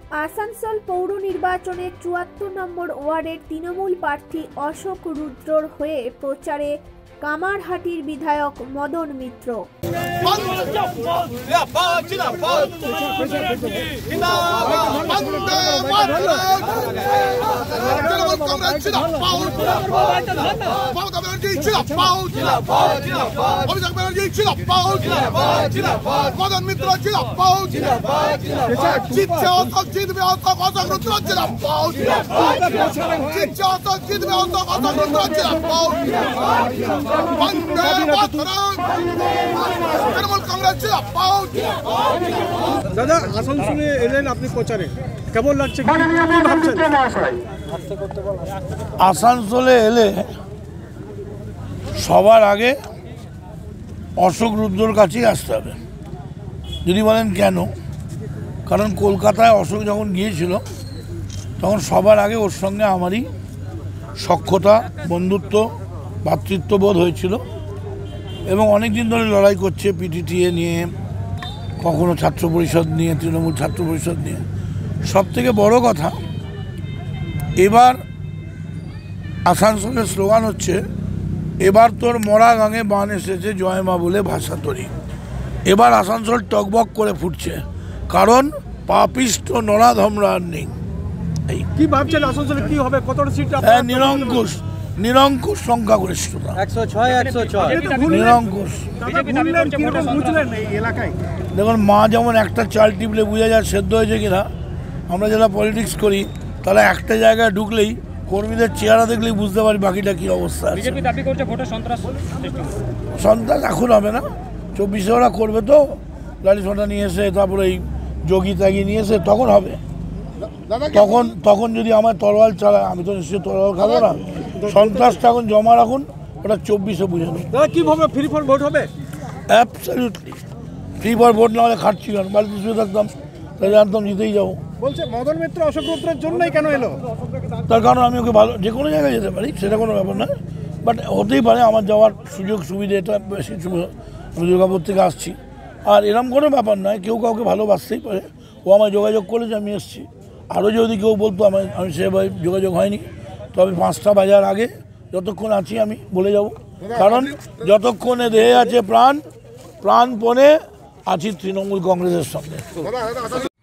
আসানসোল পৌর নির্বাচনে ৭৪ নম্বর ওয়ার্ডের তৃণমূল প্রার্থী অশোক রুদ্রর হয়ে প্রচারে কামারহাটির বিধায়ক মদন মিত্র। মদন মিত্র জিতছে অশোক, জিতবে অশোক, অশোক রুদ্র জিতছে অশোক, জিতবে অশোক, অশোক রুদ্র দাদা, আসানসোলে এলেন আপনি প্রচারে, কেমন লাগছে? আসানসোলে এলে সবার আগে অশোক রুদ্রর কাছেই আসতে হবে। যদি বলেন কেন, কারণ কলকাতায় অশোক যখন গিয়েছিল তখন সবার আগে ওর সঙ্গে আমারই সখ্যতা, বন্ধুত্ব, ভ্রাতৃত্ববোধ হয়েছিল এবং অনেক দিন ধরে লড়াই করছে পিটিটিএ নিয়ে, কখনো ছাত্র পরিষদ নিয়ে, তৃণমূল ছাত্র পরিষদ নিয়ে। সব থেকে বড় কথা, এবার আসানসোলের স্লোগান হচ্ছে এবার তোর মরা গাঙে বান এসেছে জয় মা বলে ভাষা তরি। এবার আসানসোল টকবক করে ফুটছে, কারণ পাপিষ্ট নরাধমরা আর নেই। কি ভাবছেন আসানসোলে কি হবে? কতটা সিট? নিরঙ্কুশ নিরঙ্কুশ সংখ্যাগরিষ্ঠতা, 106 নিরঙ্কুশ। দেখুন, মা যেমন একটা চাল টিপলে বোঝা যায় সেদ্ধ হয়েছে কিনা, আমরা যারা পলিটিক্স করি তাহলে একটা জায়গায় ঢুকলেই কর্মীদের চেহারা দেখলেই বুঝতে পারি বাকিটা কী অবস্থা আছে। সন্ত্রাস এখন হবে না, 24 ওরা করবে তো, লাঠি সোটা নিয়ে এসে তারপরে এই যোগী ত্যাগী নিয়ে এসে তখন হবে। তখন যদি আমার তরোয়াল চালায়, আমি তো নিশ্চয়ই তরোয়াল খাবো না। সন্ত্রাসটা এখন জমা রাখুন, ওটা 24-এ বুঝে নেই। কীভাবে ফ্রি ফর ভোট হবে? অ্যাবসলিউটলি ফ্রি ফর ভোট না হলে খাটছি কেন, বাড়িতে শুয়ে থাকতাম, তাই জানতাম জিতেই যাবো। বলছে মদন মিত্র অশোক রুদ্রের জন্যই কেন এলো? তার কারণ আমি ওকে ভালো যে কোনো জায়গায় যেতে পারি, সেটা কোনো ব্যাপার না, বাট হতেই পারে আমার যাওয়ার সুযোগ সুবিধা এটা বেশি। আমি দুর্গাপুর থেকে আসছি, আর এরকম কোনো ব্যাপার নয়, কেউ কাউকে ভালোবাসতেই পারে। ও আমায় যোগাযোগ করেছে, আমি এসেছি। আরও যদি কেউ বলতো আমি সেভাবে যোগাযোগ হয়নি, তবে 5টা বাজার আগে যতক্ষণ আছি আমি বলে যাব, কারণ যতক্ষণে দেহে আছে প্রাণ, প্রাণপণে আছি তৃণমূল কংগ্রেসের সঙ্গে।